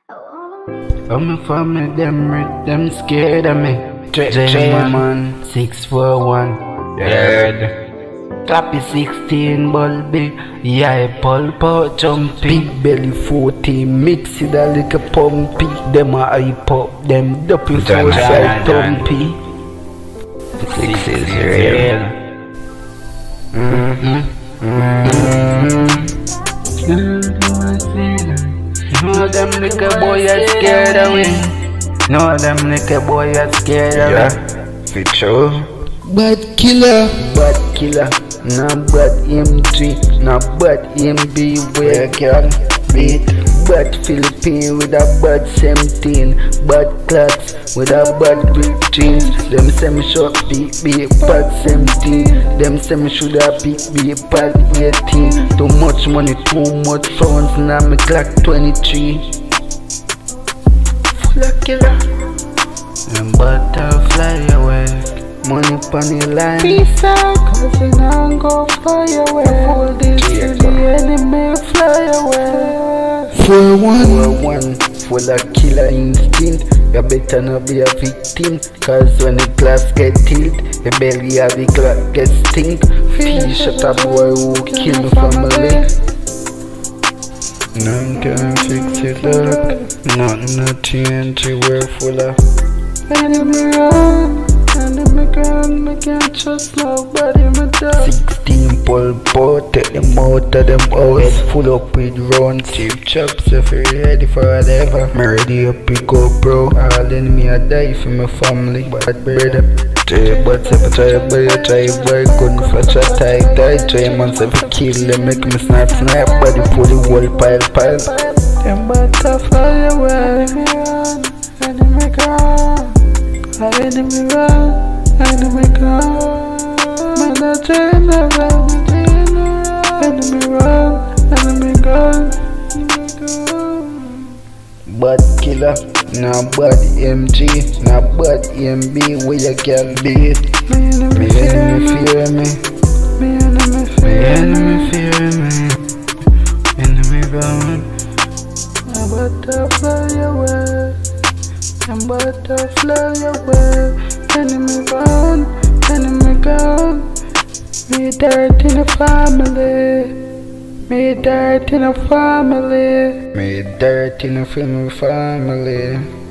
I'm a family, them scared of me. J-Man 641. Dead. Clappy 16 bulby. Yeah, pulpo jumpy. Big belly 40. Mix it a little pumpy. Them a hype up. Them duppy 4 side thumpy. 6 is real. No, them little boy are scared of me. No, them little boy are scared of me. For sure. Bad killer. Bad killer. No bad M3. No bad MB where you can beat. Bad Philippine with a bad 17. Bad clocks with a bad big jeans. Them say me short be bad 17. Them say me should have be bad 18. Too much money, too much phones. Now me clock 23. Full of killer. And butterfly away. Money pon the line. Peace out, cause you don't go fly away. Hold this to the enemy, fly away. 4-1 full of killer instinct. You better not be a victim, cause when the glass get tilt, your belly have the clock get stink. Fish shut a boy who kill the family. None can fix it up. Nothing not change, we're full of enemy run. Enemy gun, me can't trust nobody, my dog. 16 pulpo, take them out of them house. Full up with rounds, cheap chops. If you're ready for whatever, me ready to pick up, bro. All enemy I die for my family. But brother, try but if I try, but you try, boy. Couldn't flash a tight. Try months if I kill them, make me snap. Body for the whole pile. Them butterfly away. Enemy gone. Enemy run, enemy gone. Man, I turn around. Enemy run, enemy gone. Bad killer, nah bad MG, nah bad MB, where you can beat. Me enemy fear me. Me enemy fear me. Enemy gone. I'm butterfly away. I'm butterfly away. Enemy gone, enemy gone. Me dirt in the family. Me dirt in the family. Me dirt in the family.